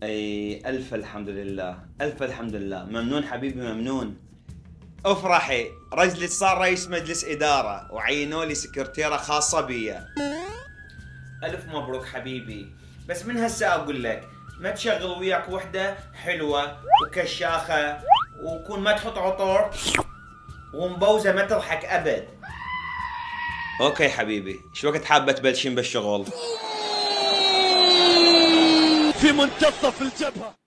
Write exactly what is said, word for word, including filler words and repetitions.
اي الف الحمد لله، الف الحمد لله، ممنون حبيبي ممنون. افرحي، رجلي صار رئيس مجلس اداره وعينوا لي سكرتيره خاصه بيا. الف مبروك حبيبي، بس من هسه اقول لك ما تشغل وياك وحده حلوه وكشاخه وكون ما تحط عطر ومبوزه ما تضحك ابد. اوكي حبيبي، شو وقت حابه تبلشين بالشغل؟ في منتصف الجبهه.